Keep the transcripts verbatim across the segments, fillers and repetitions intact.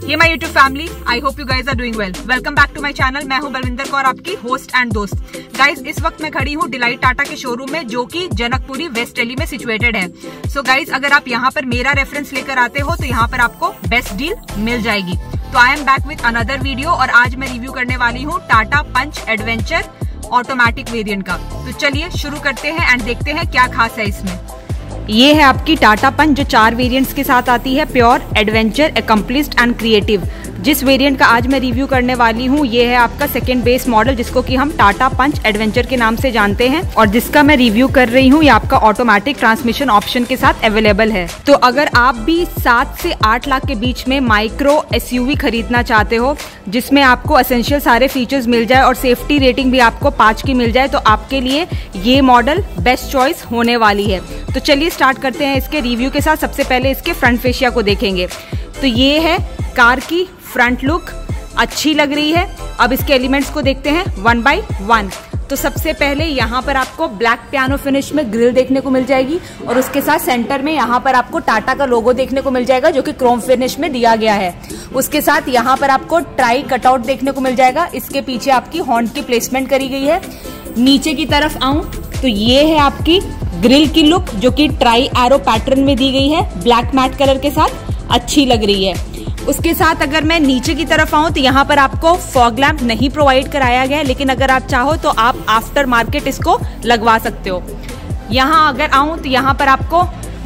Hey my YouTube family, I hope you guys are doing well. Welcome back to my channel. मैं हूं बलविंदर कौर, आपकी host and दोस्त। Guys, इस वक्त मैं खड़ी हूं डिलाइट टाटा के शोरूम में, जो कि जनकपुरी वेस्ट दिल्ली में सिचुएटेड है। सो so गाइज, अगर आप यहाँ पर मेरा रेफरेंस लेकर आते हो तो यहाँ पर आपको बेस्ट डील मिल जाएगी। तो I am back with another video और आज मैं रिव्यू करने वाली हूँ Tata Punch adventure automatic variant का। तो चलिए शुरू करते हैं एंड देखते हैं क्या खास है इसमें। ये है आपकी टाटा पंच, जो चार वेरिएंट्स के साथ आती है, pure, adventure, accomplished and creative. जिस वेरिएंट का आज मैं रिव्यू करने वाली हूँ ये है आपका सेकेंड बेस मॉडल, जिसको कि हम टाटा पंच एडवेंचर के नाम से जानते हैं, और जिसका मैं रिव्यू कर रही हूँ ये आपका ऑटोमेटिक ट्रांसमिशन ऑप्शन के साथ अवेलेबल है। तो अगर आप भी सात से आठ लाख के बीच में माइक्रो एसयूवी खरीदना चाहते हो, जिसमें आपको एसेंशियल सारे फीचर्स मिल जाए और सेफ्टी रेटिंग भी आपको पाँच की मिल जाए, तो आपके लिए ये मॉडल बेस्ट चॉइस होने वाली है। तो चलिए स्टार्ट करते हैं इसके रिव्यू के साथ। सबसे पहले इसके फ्रंट फेशिया को देखेंगे। तो ये है कार की फ्रंट लुक, अच्छी लग रही है। अब इसके एलिमेंट्स को देखते हैं वन बाय वन। तो सबसे पहले यहाँ पर आपको ब्लैक पियानो फिनिश में ग्रिल देखने को मिल जाएगी, और उसके साथ सेंटर में यहाँ पर आपको टाटा का लोगो देखने को मिल जाएगा, जो कि क्रोम फिनिश में दिया गया है। उसके साथ यहाँ पर आपको ट्राई कटआउट देखने को मिल जाएगा। इसके पीछे आपकी हॉर्न की प्लेसमेंट करी गई है। नीचे की तरफ आऊं तो ये है आपकी ग्रिल की लुक, जो कि ट्राई एरो पैटर्न में दी गई है, ब्लैक मैट कलर के साथ, अच्छी लग रही है। उसके साथ अगर मैं नीचे की तरफ आऊं तो यहाँ पर आपको फॉग लैंप नहीं प्रोवाइड कराया गया है, लेकिन अगर आप चाहो तो आप आफ्टर मार्केट इसको लगवा सकते हो। यहाँ अगर आऊं तो यहाँ पर आपको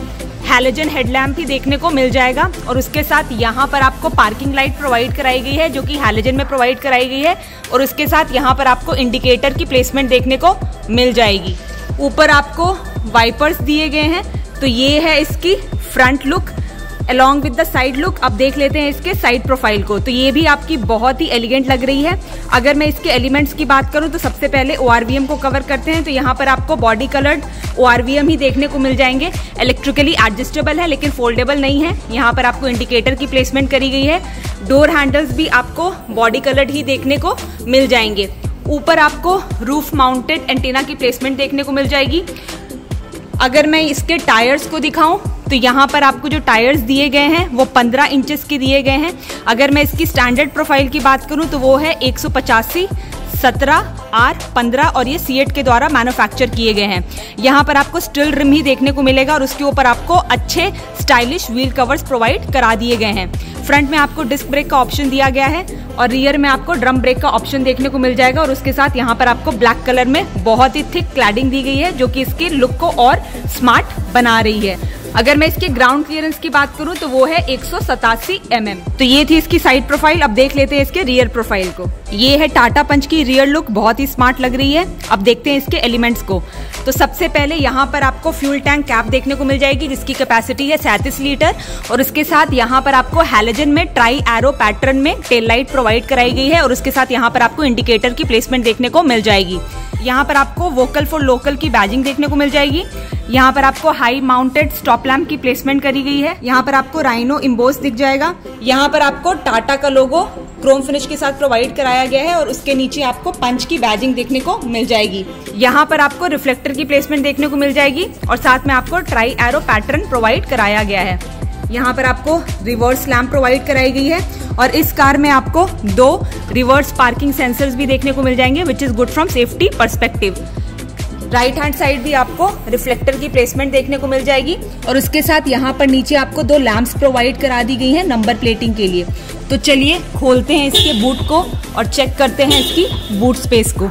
हैलोजन हेडलैम्प भी देखने को मिल जाएगा, और उसके साथ यहाँ पर आपको पार्किंग लाइट प्रोवाइड कराई गई है, जो कि हैलोजन में प्रोवाइड कराई गई है, और उसके साथ यहाँ पर आपको इंडिकेटर की प्लेसमेंट देखने को मिल जाएगी। ऊपर आपको वाइपर्स दिए गए हैं। तो ये है इसकी front look along with the side look. अब देख लेते हैं इसके साइड प्रोफाइल को। तो ये भी आपकी बहुत ही एलिगेंट लग रही है। अगर मैं इसके एलिमेंट्स की बात करूं तो सबसे पहले ओआरवीएम को कवर करते हैं। तो यहाँ पर आपको बॉडी कलर्ड ओआरवीएम ही देखने को मिल जाएंगे। इलेक्ट्रिकली एडजस्टेबल है, लेकिन फोल्डेबल नहीं है। यहाँ पर आपको इंडिकेटर की प्लेसमेंट करी गई है। डोर हैंडल्स भी आपको बॉडी कलर्ड ही देखने को मिल जाएंगे। ऊपर आपको रूफ माउंटेड एंटीना की प्लेसमेंट देखने को मिल जाएगी। अगर मैं इसके टायर्स को दिखाऊं तो यहाँ पर आपको जो टायर्स दिए गए हैं वो पंद्रह इंचेस के दिए गए हैं। अगर मैं इसकी स्टैंडर्ड प्रोफाइल की बात करूं तो वो है एक सौ पचासी, सत्रह, आर पंद्रह, और ये सीएट के द्वारा मैन्युफैक्चर किए गए हैं। यहाँ पर आपको स्टिल रिम ही देखने को मिलेगा, और उसके ऊपर आपको अच्छे स्टाइलिश व्हील कवर्स प्रोवाइड करा दिए गए हैं। फ्रंट में आपको डिस्क ब्रेक का ऑप्शन दिया गया है, और रियर में आपको ड्रम ब्रेक का ऑप्शन देखने को मिल जाएगा, और उसके साथ यहाँ पर आपको ब्लैक कलर में बहुत ही थिक क्लैडिंग दी गई है, जो कि इसके लुक को और स्मार्ट बना रही है। अगर मैं इसके ग्राउंड क्लियरेंस की बात करूं तो वो है एक सौ सतासी एम एम। तो ये थी इसकी साइड प्रोफाइल। अब देख लेते हैं इसके रियर प्रोफाइल को। ये है टाटा पंच की रियर लुक, बहुत ही स्मार्ट लग रही है। अब देखते हैं इसके एलिमेंट्स को। तो सबसे पहले यहाँ पर आपको फ्यूल टैंक कैप देखने को मिल जाएगी, जिसकी कैपेसिटी है सैंतीस लीटर, और उसके साथ यहाँ पर आपको हैलोजन में ट्राई एरो पैटर्न में टेल लाइट प्रोवाइड कराई गई है, और उसके साथ यहाँ पर आपको इंडिकेटर की प्लेसमेंट देखने को मिल जाएगी। यहाँ पर आपको वोकल फॉर लोकल की बैजिंग देखने को मिल जाएगी। यहाँ पर आपको हाई माउंटेड स्टॉप लैम्प की प्लेसमेंट करी गई है। यहाँ पर आपको राइनो इम्बोस दिख जाएगा। यहाँ पर आपको टाटा का लोगो क्रोम फिनिश के साथ प्रोवाइड कराया गया है, और उसके नीचे आपको पंच की बैजिंग देखने को मिल जाएगी। यहाँ पर आपको रिफ्लेक्टर की प्लेसमेंट देखने को मिल जाएगी, और साथ में आपको ट्राई एरो पैटर्न प्रोवाइड कराया गया है। यहाँ पर आपको रिवर्स लैम्प प्रोवाइड कराई गई है, और इस कार में आपको दो रिवर्स पार्किंग सेंसर्स भी देखने को मिल जाएंगे, which is good from safety perspective. Right hand side भी आपको रिफ्लेक्टर की प्लेसमेंट देखने को मिल जाएगी, और उसके साथ यहाँ पर नीचे आपको दो लैंप्स प्रोवाइड करा दी गई है नंबर प्लेटिंग के लिए। तो चलिए खोलते हैं इसके बूट को और चेक करते हैं इसकी बूट स्पेस को।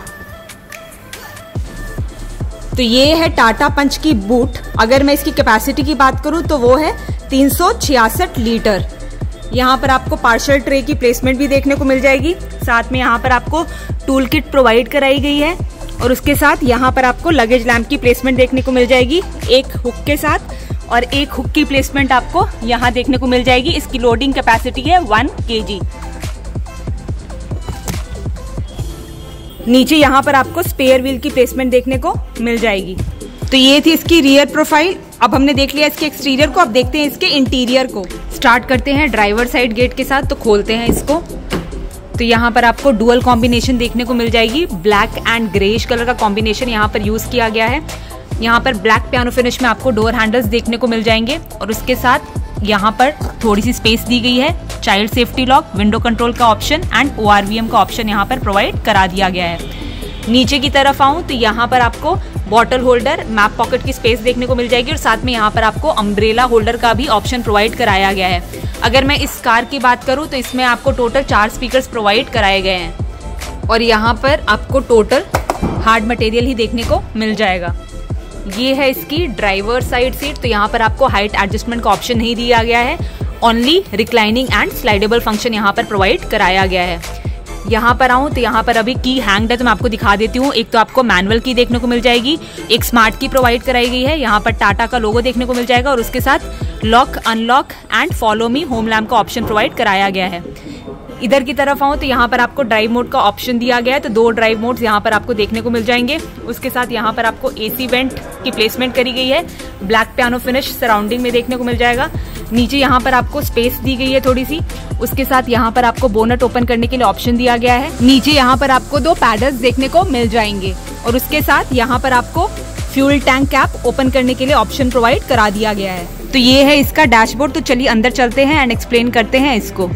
तो ये है टाटा पंच की बूट। अगर मैं इसकी कैपेसिटी की बात करूं तो वो है तीन सौ छियासठ लीटर। यहाँ पर आपको पार्शल ट्रे की प्लेसमेंट भी देखने को मिल जाएगी। साथ में यहाँ पर आपको टूल किट प्रोवाइड कराई गई है, और उसके साथ यहाँ पर आपको लगेज लैंप की प्लेसमेंट देखने को मिल जाएगी एक हुक के साथ, और एक हुक की प्लेसमेंट आपको यहाँ देखने को मिल जाएगी। इसकी लोडिंग कैपेसिटी है वन केजी। नीचे यहाँ पर आपको स्पेयर व्हील की प्लेसमेंट देखने को मिल जाएगी। तो ये थी इसकी रियर प्रोफाइल। अब हमने देख लिया इसके एक्सटीरियर को, अब देखते हैं इसके इंटीरियर को। स्टार्ट करते हैं ड्राइवर साइड गेट के साथ। तो खोलते हैं इसको। तो यहाँ पर आपको डुअल कॉम्बिनेशन देखने को मिल जाएगी। ब्लैक एंड ग्रेइश कलर का कॉम्बिनेशन यहाँ पर यूज किया गया है। यहाँ पर ब्लैक पियानो फिनिश में आपको डोर हैंडल्स देखने को मिल जाएंगे, और उसके साथ यहाँ पर थोड़ी सी स्पेस दी गई है, child safety lock, window control का option and O R V M का ऑप्शन यहाँ पर प्रोवाइड करा दिया गया है। नीचे की तरफ आऊँ तो यहाँ पर आपको बॉटल होल्डर, मैप पॉकेट की स्पेस देखने को मिल जाएगी और साथ में यहाँ पर आपको अम्ब्रेला होल्डर का भी ऑप्शन प्रोवाइड कराया गया है। अगर मैं इस कार की बात करूँ तो इसमें आपको टोटल चार स्पीकर्स प्रोवाइड कराए गए हैं और यहाँ पर आपको टोटल हार्ड मटेरियल ही देखने को मिल जाएगा। ये है इसकी ड्राइवर साइड सीट, तो यहाँ पर आपको हाइट एडजस्टमेंट का ऑप्शन नहीं दिया गया है, only reclining and slidable function यहाँ पर प्रोवाइड कराया गया है। यहाँ पर आऊँ तो यहाँ पर अभी की हैंग्ड है, तो मैं आपको दिखा देती हूँ। एक तो आपको मैनुअल की देखने को मिल जाएगी, एक स्मार्ट की प्रोवाइड कराई गई है, यहाँ पर टाटा का लोगो देखने को मिल जाएगा और उसके साथ lock, unlock and follow me home lamp का ऑप्शन प्रोवाइड कराया गया है। इधर की तरफ आऊँ तो यहाँ पर आपको ड्राइव मोड का ऑप्शन दिया गया है, तो दो ड्राइव मोड्स यहाँ पर आपको देखने को मिल जाएंगे। उसके साथ यहाँ पर आपको एसी वेंट की प्लेसमेंट करी गई है, ब्लैक पियानो फिनिश सराउंडिंग में देखने को मिल जाएगा। नीचे यहाँ पर आपको स्पेस दी गई है थोड़ी सी, उसके साथ यहाँ पर आपको बोनट ओपन करने के लिए ऑप्शन दिया गया है। नीचे यहाँ पर आपको दो पैडल्स देखने को मिल जाएंगे और उसके साथ यहाँ पर आपको फ्यूल टैंक कैप ओपन करने के लिए ऑप्शन प्रोवाइड करा दिया गया है। तो ये है इसका डैशबोर्ड। तो चलिए अंदर चलते हैं एंड एक्सप्लेन करते हैं इसको।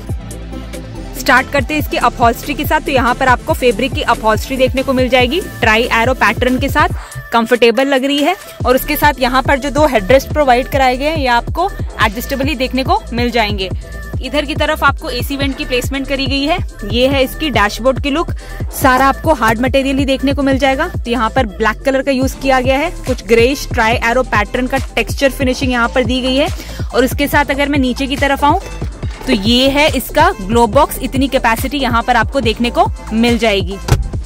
स्टार्ट करते हैं इसकी अपहॉल्स्ट्री के साथ। तो यहाँ पर आपको फैब्रिक की अपहॉल्स्ट्री देखने को मिल जाएगी, ट्राई एरो पैटर्न के साथ, कंफर्टेबल लग रही है। और उसके साथ यहाँ पर जो दो हेडरेस्ट प्रोवाइड कराए गए हैं ये आपको एडजस्टेबल ही देखने को मिल जाएंगे। इधर की तरफ आपको एसी वेंट की प्लेसमेंट करी गई है। ये है इसकी डैशबोर्ड की लुक, सारा आपको हार्ड मटेरियल ही देखने को मिल जाएगा। तो यहाँ पर ब्लैक कलर का यूज किया गया है, कुछ ग्रेइश ट्राई एरो पैटर्न का टेक्सचर फिनिशिंग यहाँ पर दी गई है। और उसके साथ अगर मैं नीचे की तरफ आऊँ तो ये है इसका ग्लो बॉक्स, इतनी कैपेसिटी यहाँ पर आपको देखने को मिल जाएगी।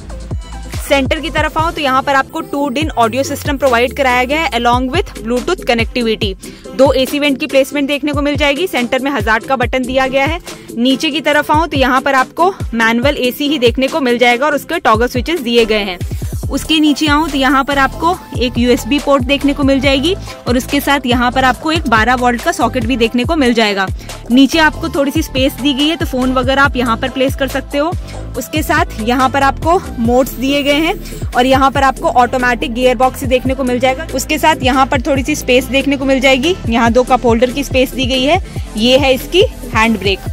सेंटर की तरफ आओ तो यहाँ पर आपको टू डिन ऑडियो सिस्टम प्रोवाइड कराया गया है अलॉन्ग विथ ब्लूटूथ कनेक्टिविटी। दो एसी वेंट की प्लेसमेंट देखने को मिल जाएगी। सेंटर में हजार्ड का बटन दिया गया है। नीचे की तरफ आओ तो यहाँ पर आपको मैनुअल एसी ही देखने को मिल जाएगा और उसके टॉगल स्विचेस दिए गए हैं। उसके नीचे आऊँ तो यहाँ पर आपको एक यूएसबी पोर्ट देखने को मिल जाएगी और उसके साथ यहाँ पर आपको एक बारह वोल्ट का सॉकेट भी देखने को मिल जाएगा। नीचे आपको थोड़ी सी स्पेस दी गई है, तो फोन वगैरह आप यहाँ पर प्लेस कर सकते हो। उसके साथ यहाँ पर आपको मोड्स दिए गए हैं और यहाँ पर आपको ऑटोमेटिक गियर बॉक्स देखने को मिल जाएगा। उसके साथ यहाँ पर थोड़ी सी स्पेस देखने को मिल जाएगी, यहाँ दो कप होल्डर की स्पेस दी गई है। ये है इसकी हैंड ब्रेक।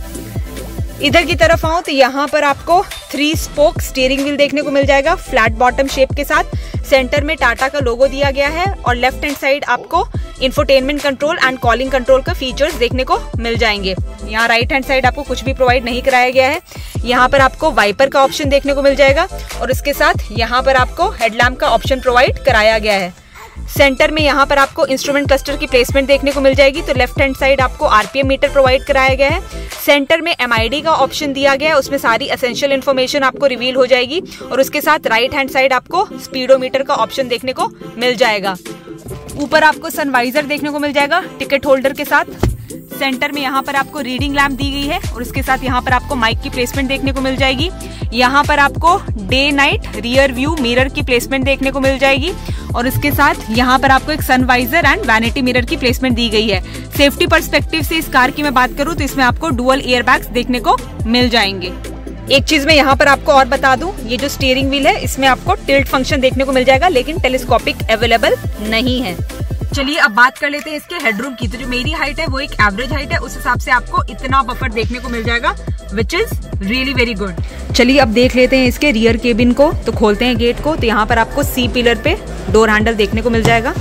इधर की तरफ आऊँ तो यहाँ पर आपको थ्री स्पोक स्टीयरिंग व्हील देखने को मिल जाएगा फ्लैट बॉटम शेप के साथ। सेंटर में टाटा का लोगो दिया गया है और लेफ्ट हैंड साइड आपको infotainment control and calling control का फीचर्स देखने को मिल जाएंगे। यहाँ राइट हैंड साइड आपको कुछ भी प्रोवाइड नहीं कराया गया है। यहाँ पर आपको वाइपर का ऑप्शन देखने को मिल जाएगा और इसके साथ यहाँ पर आपको हेडलैम्प का ऑप्शन प्रोवाइड कराया गया है। सेंटर में यहाँ पर आपको इंस्ट्रूमेंट क्लस्टर की प्लेसमेंट देखने को मिल जाएगी। तो लेफ्ट हैंड साइड आपको आरपीएम मीटर प्रोवाइड कराया गया है। सेंटर में एमआईडी का ऑप्शन दिया गया है, उसमें सारी एसेंशियल इन्फॉर्मेशन आपको रिवील हो जाएगी और उसके साथ राइट हैंड साइड आपको स्पीडोमीटर का ऑप्शन देखने को मिल जाएगा। ऊपर आपको सनवाइजर देखने को मिल जाएगा टिकट होल्डर के साथ। सेंटर में यहाँ पर आपको रीडिंग लैम्प दी गई है और उसके साथ यहाँ पर आपको माइक की प्लेसमेंट देखने को मिल जाएगी। यहाँ पर आपको day night rear view mirror की प्लेसमेंट देखने को मिल जाएगी और इसके साथ यहाँ पर आपको एक सनवाइजर एंड वैनिटी मिरर की प्लेसमेंट दी गई है। सेफ्टी पर्सपेक्टिव से इस कार की मैं बात करूँ तो इसमें आपको डुअल एयरबैग्स देखने को मिल जाएंगे। एक चीज मैं यहाँ पर आपको और बता दूं, ये जो स्टीयरिंग व्हील है इसमें आपको टिल्ट फंक्शन देखने को मिल जाएगा लेकिन टेलीस्कोपिक अवेलेबल नहीं है। चलिए अब बात कर लेते हैं इसके हेडरूम की। तो जो मेरी हाइट है वो एक एवरेज हाइट है, उस हिसाब से आपको इतना बफर देखने को मिल जाएगा which is really very good. चलिए अब देख लेते हैं इसके रियर केबिन को। तो खोलते हैं गेट को तो यहाँ पर आपको सी पिलर पे डोर हैंडल देखने को मिल जाएगा।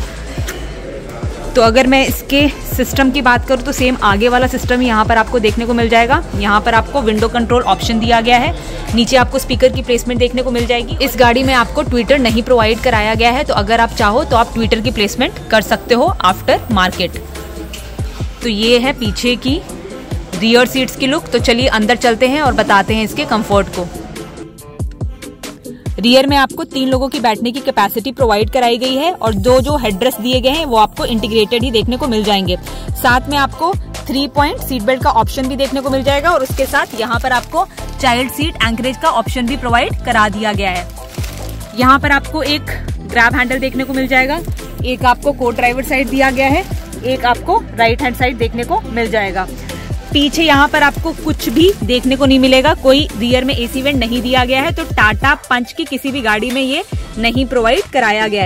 तो अगर मैं इसके सिस्टम की बात करूँ तो सेम आगे वाला सिस्टम ही यहाँ पर आपको देखने को मिल जाएगा। यहाँ पर आपको विंडो कंट्रोल ऑप्शन दिया गया है, नीचे आपको स्पीकर की प्लेसमेंट देखने को मिल जाएगी। इस गाड़ी में आपको ट्विटर नहीं प्रोवाइड कराया गया है, तो अगर आप चाहो तो आप ट्विटर की प्लेसमेंट कर सकते हो आफ्टर मार्केट। तो ये है पीछे की रियर सीट्स की लुक। तो चलिए अंदर चलते हैं और बताते हैं इसके कंफर्ट को। रियर में आपको तीन लोगों की बैठने की कैपेसिटी प्रोवाइड कराई गई है और दो जो हेडरेस्ट दिए गए हैं वो आपको इंटीग्रेटेड ही देखने को मिल जाएंगे। साथ में आपको थ्री पॉइंट सीट बेल्ट का ऑप्शन भी देखने को मिल जाएगा और उसके साथ यहाँ पर आपको चाइल्ड सीट एंकरेज का ऑप्शन भी प्रोवाइड करा दिया गया है। यहाँ पर आपको एक ग्रैब हैंडल देखने को मिल जाएगा, एक आपको को ड्राइवर साइड दिया गया है, एक आपको राइट हैंड साइड देखने को मिल जाएगा। पीछे यहाँ पर आपको कुछ भी देखने को नहीं मिलेगा, कोई रियर में एसी वेंट नहीं दिया गया है। तो टाटा पंच की किसी भी गाड़ी में ये नहीं प्रोवाइड कराया गया है।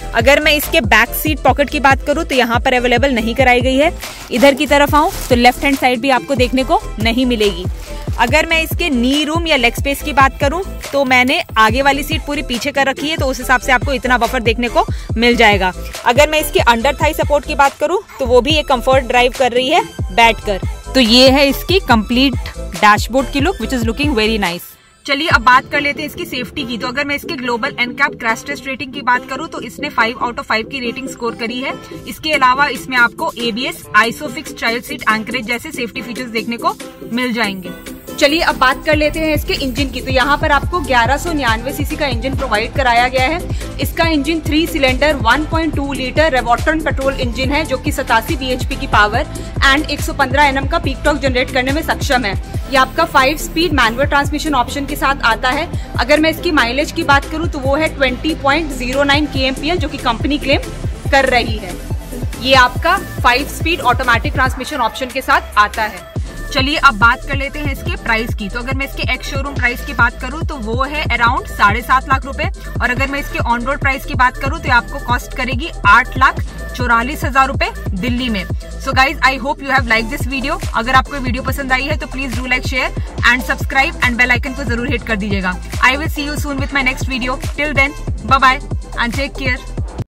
अगर मैं इसके बैक सीट पॉकेट की बात करूं तो यहाँ पर अवेलेबल नहीं कराई गई है। इधर की तरफ आऊं तो लेफ्ट हैंड साइड भी आपको देखने को नहीं मिलेगी। अगर मैं इसके नी रूम या लेग स्पेस की बात करूं तो मैंने आगे वाली सीट पूरी पीछे कर रखी है, तो उस हिसाब से आपको इतना बफर देखने को मिल जाएगा। अगर मैं इसके अंडर थाई सपोर्ट की बात करूं तो वो भी एक कंफर्ट ड्राइव कर रही है बैठकर। तो ये है इसकी कंप्लीट डैशबोर्ड की look, which is looking very nice. चलिए अब बात कर लेते हैं इसकी सेफ्टी की। तो अगर मैं इसके global NCAP crash test rating की बात करूं तो इसने फाइव आउट ऑफ फाइव की रेटिंग स्कोर करी है। इसके अलावा इसमें आपको ABS, Isofix child seat anchorage जैसे सेफ्टी फीचर्स देखने को मिल जाएंगे। चलिए अब बात कर लेते हैं इसके इंजन की। तो यहाँ पर आपको ग्यारह सौ निन्यानवे सीसी का इंजन प्रोवाइड कराया गया है। इसका engine three cylinder one point two litre Revotron petrol engine है, जो कि सतासी बीएचपी की पावर एंड एक सौ पंद्रह एनएम का पीक टॉर्क जनरेट करने में सक्षम है। ये आपका five speed manual transmission option के साथ आता है। अगर मैं इसकी माइलेज की बात करूँ तो वो है twenty point zero nine KMPL, जो कि कंपनी क्लेम कर रही है। ये आपका five speed automatic transmission option के साथ आता है। चलिए अब बात कर लेते हैं इसके प्राइस की। तो अगर मैं इसके एक्स शोरूम प्राइस की बात करूं तो वो है अराउंड साढ़े सात लाख रुपए, और अगर मैं इसके ऑन रोड प्राइस की बात करूं तो आपको कॉस्ट करेगी आठ लाख चौरालीस हजार रुपए दिल्ली में। So guys, I hope you have like this video. अगर आपको वीडियो पसंद आई है तो please do like, share and subscribe and bell icon को जरूर हिट कर दीजिएगा। I will see you soon with my next video. Till then, bye bye and take care.